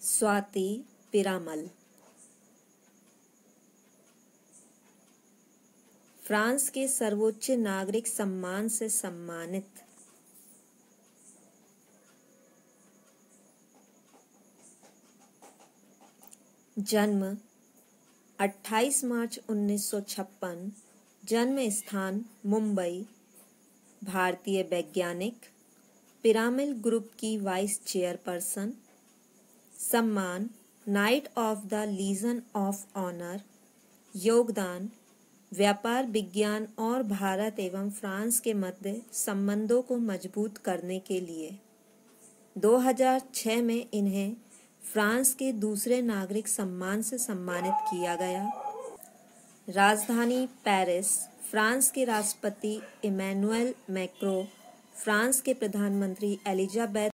Swati Piramal. France के सर्वोच्च नागरिक सम्मान से सम्मानित। जन्म 28 मार्च 1956। जन्म स्थान मुंबई। भारतीय वैज्ञानिक, पिरामिल ग्रुप की वाइस चेयरपर्सन। सम्मान knight of the legion of honour. योगदान व्यापार विज्ञान और भारत एवं फ्रांस के मध्य संबंधों को मजबूत करने के लिए। 2006 में इन्हें फ्रांस के दूसरे नागरिक सम्मान से सम्मानित किया गया। राजधानी पेरिस। फ्रांस के राष्ट्रपति इमैनुएल मैक्रों, फ्रांस के प्रधानमंत्री एलिजाबेथ